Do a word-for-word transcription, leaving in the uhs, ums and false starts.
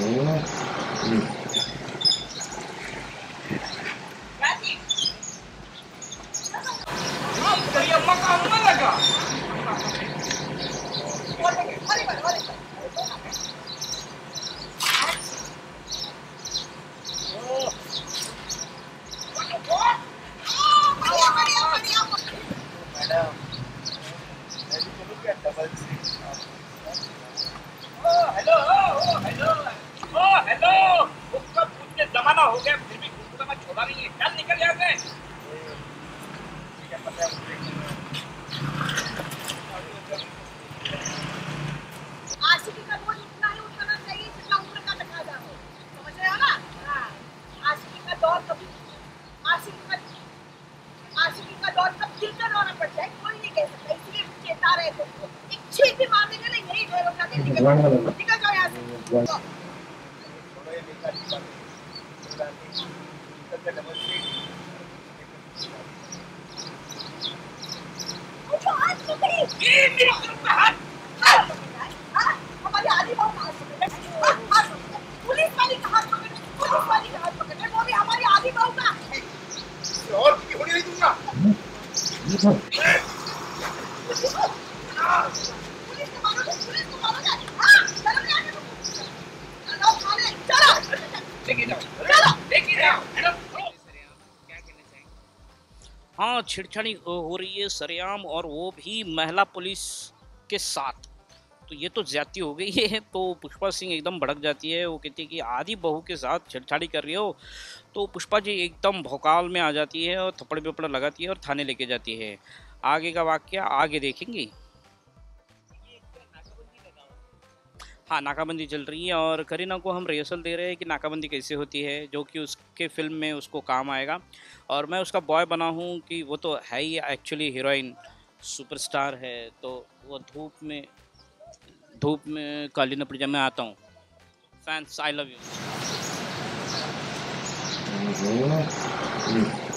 हो गया फिर भी गुस्सा में छोड़ा नहीं है। चल निकल यहाँ से। आशिकी का बोझ उतना ही उठाना चाहिए जितना उम्र का तकाजा हो। समझ रहे हो ना? हाँ। आशिकी का दौर कभी आशिकी का आशिकी का दौर कब दिल का दौरा पड़ जाए कोई नहीं कह सकता। इसलिए चेता रहे तुमको। एक छींक भी मार देंगे ना यही ढेर उठा के निकल निकल जाओ यहाँ से। हमारी आधी बहू का हाथ पकड़ पुलिस वाली का हाथ पकड़ पुलिस वाली का हाथ पकड़ वो भी हमारी आधी बहू का और की होने नहीं दूंगा। पुलिस को मारो पुलिस को मारो हाँ चलो आगे चलो खाने चलो लेके जाओ चलो लेके जाओ। हाँ, छेड़छाड़ी हो रही है सरेआम और वो भी महिला पुलिस के साथ। तो ये तो ज्यादती हो गई है। तो पुष्पा सिंह एकदम भड़क जाती है। वो कहती है कि आधी बहू के साथ छेड़छाड़ी कर रही हो। तो पुष्पा जी एकदम भौकाल में आ जाती है और थप्पड़ विपड़ लगाती है और थाने लेके जाती है। आगे का वाक्य आगे देखेंगे। हाँ, नाकाबंदी चल रही है और करीना को हम रिहर्सल दे रहे हैं कि नाकाबंदी कैसे होती है, जो कि उसके फिल्म में उसको काम आएगा। और मैं उसका बॉय बना हूँ कि वो तो है ही एक्चुअली हीरोइन सुपरस्टार है। तो वो धूप में धूप में काली न पड़ जाए। मैं आता हूँ। Fans I love you.